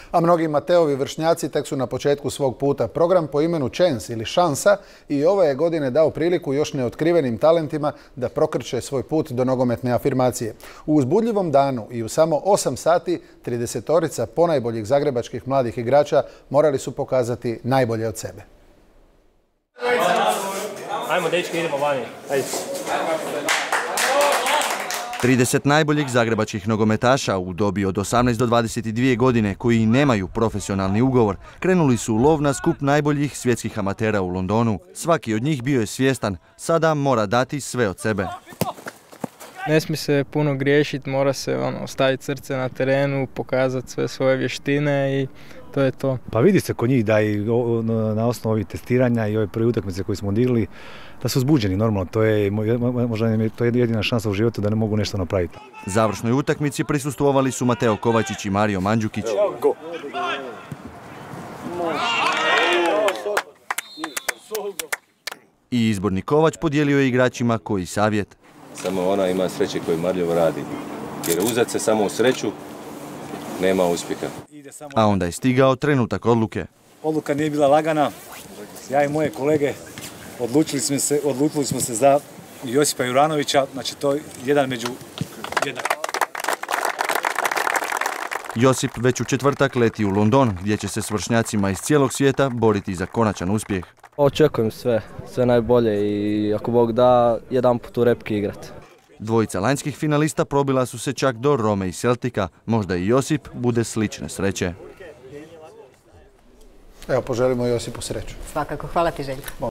A mnogi Mateovi vršnjaci tek su na početku svog puta. Program po imenu Chance ili Šansa i ove je godine dao priliku još neotkrivenim talentima da prokrče svoj put do nogometne afirmacije. U uzbudljivom danu i u samo 8 sati 30-torica ponajboljih zagrebačkih mladih igrača morali su pokazati najbolje od sebe. Ajmo, dečki, idemo vani. Ajde. 30 najboljih zagrebačkih nogometaša u dobi od 18 do 22 godine koji nemaju profesionalni ugovor krenuli su u lov na skup najboljih svjetskih amatera u Londonu. Svaki od njih bio je svjestan, sada mora dati sve od sebe. Ne smije se puno griješiti, mora se staviti srce na terenu, pokazati sve svoje vještine i to je to. Pa vidi se kod njih da i na osnovu ovih testiranja i ove prve utakmice koje smo odigrali da su uzbuđeni normalno. To je možda to je jedina šansa u životu da ne mogu nešto napraviti. Završnoj utakmici prisustvovali su Mateo Kovačić i Mario Mandžukić. I izborni Kovač podijelio je igračima koji savjet. Samo ona ima sreće koju marljivo radi. Jer uzet se samo u sreću nema uspjeha. A onda je stigao trenutak odluke. Odluka nije bila lagana. Ja i moje kolege odlučili smo se za Josipa Juranovića, znači to je jedan među jedan. Josip već u četvrtak leti u London, gdje će se s vršnjacima iz cijelog svijeta boriti za konačan uspjeh. Očekujem sve najbolje i ako Bog da, jedan put u repki igrati. Dvojica lanjskih finalista probila su se čak do Rome i Celtica, možda i Josip bude slične sreće. Evo, poželimo Josipu sreću. Svakako, hvala ti Željko.